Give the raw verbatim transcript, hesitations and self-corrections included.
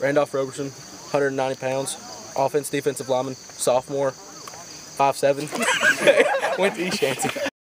Randolph Roberson, one hundred ninety pounds, offense, defensive lineman, sophomore, five seven. Went to East Shanty.